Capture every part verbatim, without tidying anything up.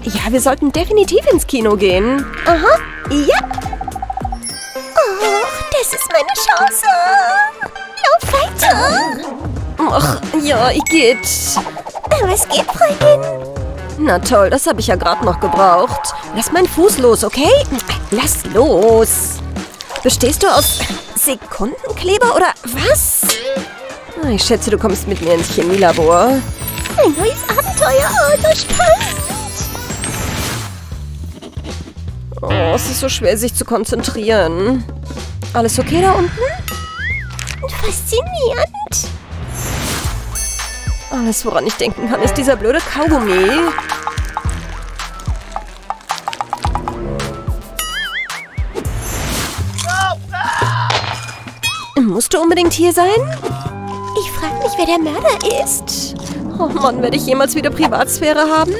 Ja, wir sollten definitiv ins Kino gehen. Aha, ja. Oh, das ist meine Chance. Lauf weiter. Ach, ja, ich geht. Was geht, Freundin? Na toll, das habe ich ja gerade noch gebraucht. Lass meinen Fuß los, okay? Lass los. Bestehst du aus Sekundenkleber oder was? Ich schätze, du kommst mit mir ins Chemielabor. Ein neues Abenteuer, oh, so spannend. Oh, es ist so schwer, sich zu konzentrieren. Alles okay da unten? Faszinierend. Alles, woran ich denken kann, ist dieser blöde Kaugummi. Musst du unbedingt hier sein? Ich frage mich, wer der Mörder ist. Oh Mann, werde ich jemals wieder Privatsphäre haben?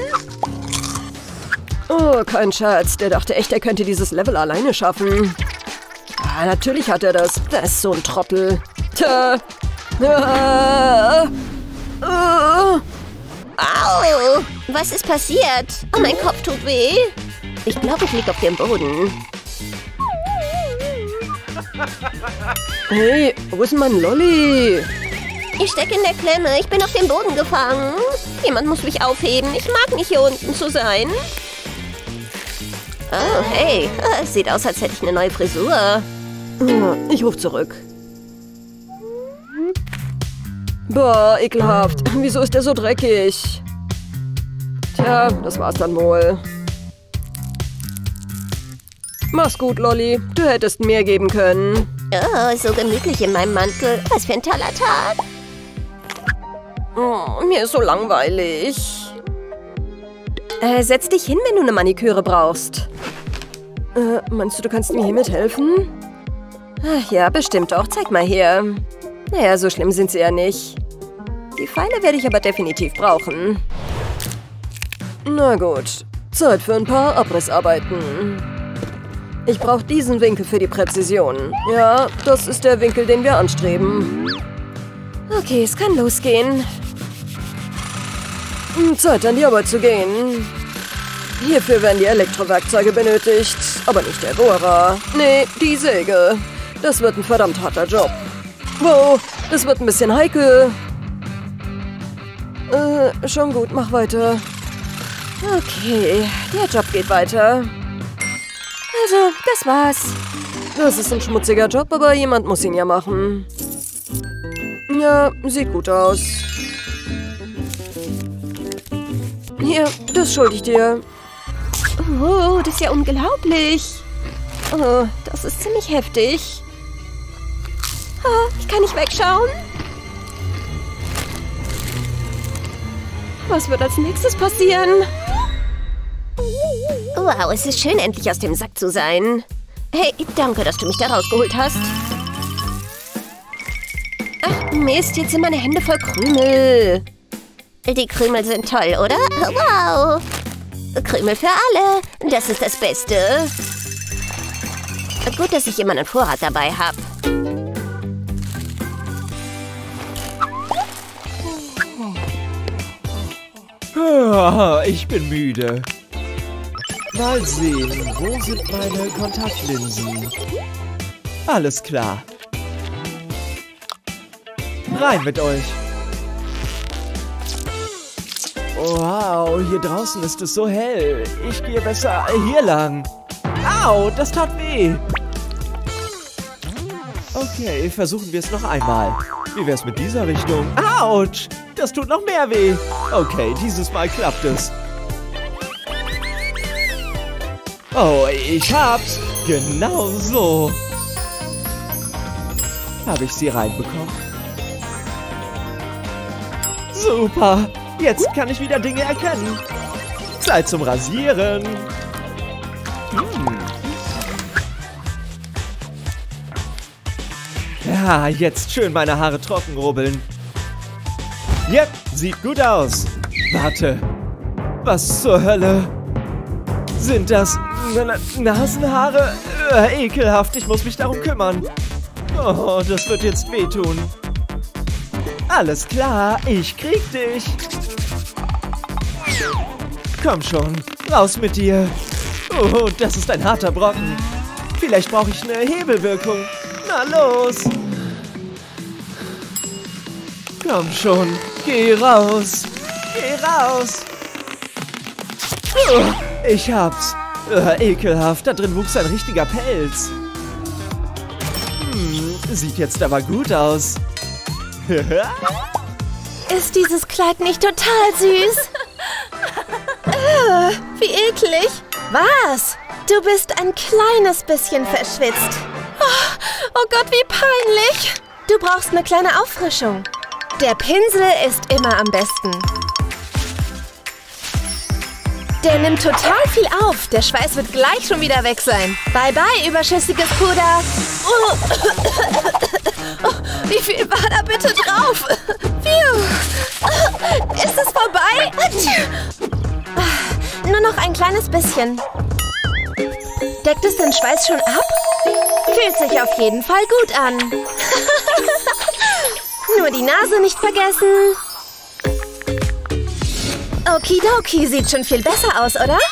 Oh, kein Scherz. Der dachte echt, er könnte dieses Level alleine schaffen. Ah, natürlich hat er das. Das ist so ein Trottel. Tja. Ah. Ah. Au! Was ist passiert? Oh, mein Kopf tut weh. Ich glaube, ich liege auf dem Boden. Hey, wo ist denn mein Lolli? Ich stecke in der Klemme. Ich bin auf dem Boden gefangen. Jemand muss mich aufheben. Ich mag nicht hier unten zu sein. Oh, hey. Es sieht aus, als hätte ich eine neue Frisur. Ich rufe zurück. Boah, ekelhaft. Wieso ist der so dreckig? Tja, das war's dann wohl. Mach's gut, Lolli. Du hättest mehr geben können. Oh, so gemütlich in meinem Mantel. Was für ein toller Tag. Oh, mir ist so langweilig. Äh, setz dich hin, wenn du eine Maniküre brauchst. Äh, meinst du, du kannst mir hiermit helfen? Ach ja, bestimmt doch. Zeig mal her. Naja, so schlimm sind sie ja nicht. Die Pfeile werde ich aber definitiv brauchen. Na gut. Zeit für ein paar Abrissarbeiten. Ich brauche diesen Winkel für die Präzision. Ja, das ist der Winkel, den wir anstreben. Okay, es kann losgehen. Zeit, an die Arbeit zu gehen. Hierfür werden die Elektrowerkzeuge benötigt, aber nicht der Bohrer. Nee, die Säge. Das wird ein verdammt harter Job. Wow, das wird ein bisschen heikel. Äh, schon gut, mach weiter. Okay, der Job geht weiter. Also, das war's. Das ist ein schmutziger Job, aber jemand muss ihn ja machen. Ja, sieht gut aus. Hier, das schulde ich dir. Oh, das ist ja unglaublich. Oh, das ist ziemlich heftig. Oh, ich kann nicht wegschauen. Was wird als nächstes passieren? Wow, es ist schön, endlich aus dem Sack zu sein. Hey, danke, dass du mich da rausgeholt hast. Ach, Mist, jetzt sind meine Hände voll Krümel. Die Krümel sind toll, oder? Wow! Krümel für alle. Das ist das Beste. Gut, dass ich immer einen Vorrat dabei habe. Ah, ich bin müde. Mal sehen, wo sind meine Kontaktlinsen? Alles klar. Rein mit euch. Wow, hier draußen ist es so hell. Ich gehe besser hier lang. Au, das tat weh. Okay, versuchen wir es noch einmal. Wie wär's mit dieser Richtung? Autsch, das tut noch mehr weh. Okay, dieses Mal klappt es. Oh, ich hab's. Genau so. Habe ich sie reinbekommen? Super. Jetzt kann ich wieder Dinge erkennen. Zeit zum Rasieren. Hm. Ja, jetzt schön meine Haare trocken rubbeln. Yep, sieht gut aus. Warte. Was zur Hölle? Sind das N Nasenhaare? Äh, ekelhaft, ich muss mich darum kümmern. Oh, das wird jetzt wehtun. Alles klar, ich krieg dich. Komm schon, Raus mit dir. Oh, das ist ein harter Brocken. Vielleicht brauche ich eine Hebelwirkung. Na los. Komm schon, geh raus. Geh raus. Oh, ich hab's. Uh, ekelhaft, da drin wuchs ein richtiger Pelz. Hm, sieht jetzt aber gut aus. Ist dieses Kleid nicht total süß? äh, wie eklig. Was? Du bist ein kleines bisschen verschwitzt. Oh, oh Gott, wie peinlich. Du brauchst eine kleine Auffrischung. Der Pinsel ist immer am besten. Der nimmt total viel auf. Der Schweiß wird gleich schon wieder weg sein. Bye bye, überschüssiges Puder. Oh. Oh, wie viel war da bitte drauf? Phew. Ist es vorbei? Nur noch ein kleines bisschen. Deckt es den Schweiß schon ab? Fühlt sich auf jeden Fall gut an. Nur die Nase nicht vergessen. Okidoki, sieht schon viel besser aus, oder?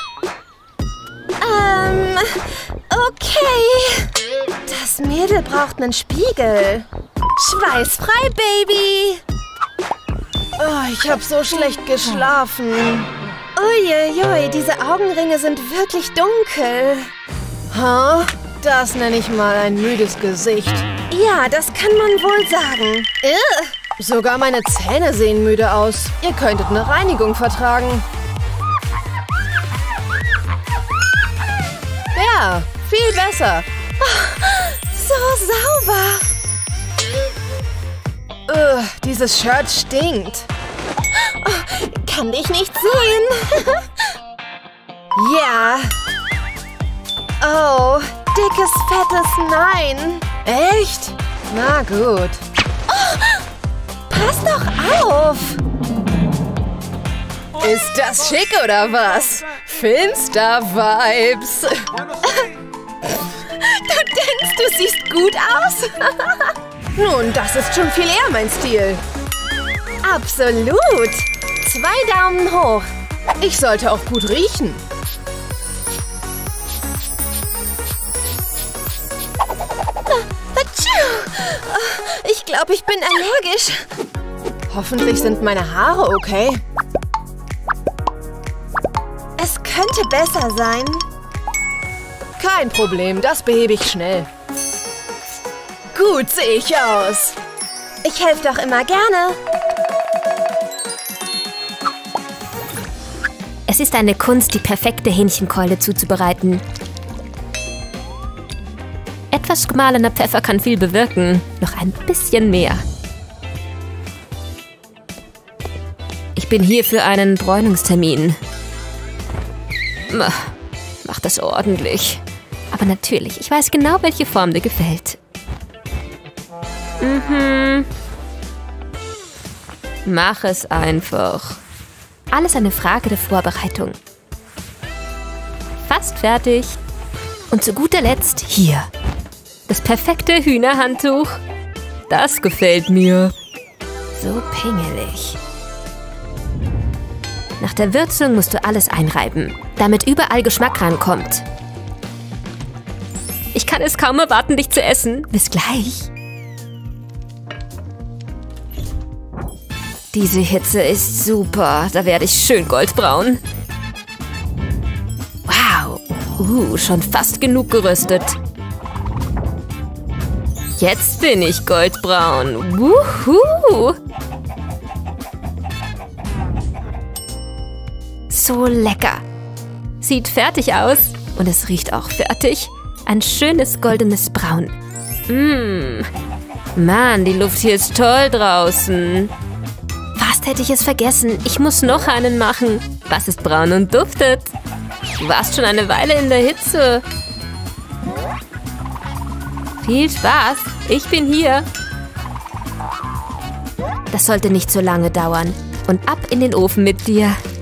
Ähm, okay. Das Mädel braucht einen Spiegel. Schweißfrei, Baby. Oh, ich habe so schlecht geschlafen. Uiuiui, diese Augenringe sind wirklich dunkel. Huh? Das nenne ich mal ein müdes Gesicht. Ja, das kann man wohl sagen. Ugh. Sogar meine Zähne sehen müde aus. Ihr könntet eine Reinigung vertragen. Ja, viel besser. Oh, so sauber. Ugh, dieses Shirt stinkt. Oh, kann dich nicht sehen. Ja. Oh, dickes, fettes Nein. Echt? Na gut. Oh, pass doch auf. Ist das schick oder was? Filmstar-Vibes. Du denkst, du siehst gut aus? Nun, das ist schon viel eher mein Stil. Absolut. Zwei Daumen hoch. Ich sollte auch gut riechen. Ich glaube, ich bin allergisch. Hoffentlich sind meine Haare okay. Es könnte besser sein. Kein Problem, das behebe ich schnell. Gut sehe ich aus. Ich helfe doch immer gerne. Es ist eine Kunst, die perfekte Hähnchenkeule zuzubereiten. Etwas gemahlener Pfeffer kann viel bewirken. Noch ein bisschen mehr. Ich bin hier für einen Bräunungstermin. Mach das ordentlich. Aber natürlich, ich weiß genau, welche Form dir gefällt. Mhm. Mach es einfach. Alles eine Frage der Vorbereitung. Fast fertig. Und zu guter Letzt hier. Das perfekte Hühnerhandtuch. Das gefällt mir. So pingelig. Nach der Würzung musst du alles einreiben, damit überall Geschmack rankommt. Ich kann es kaum erwarten, dich zu essen. Bis gleich. Diese Hitze ist super. Da werde ich schön goldbraun. Wow. Uh, schon fast genug geröstet. Jetzt bin ich goldbraun. Wuhu. So lecker. Sieht fertig aus. Und es riecht auch fertig. Ein schönes goldenes Braun. Mmh. Mann, die Luft hier ist toll draußen. Fast hätte ich es vergessen. Ich muss noch einen machen. Was ist braun und duftet? Du warst schon eine Weile in der Hitze. Viel Spaß. Ich bin hier. Das sollte nicht so lange dauern. Und ab in den Ofen mit dir.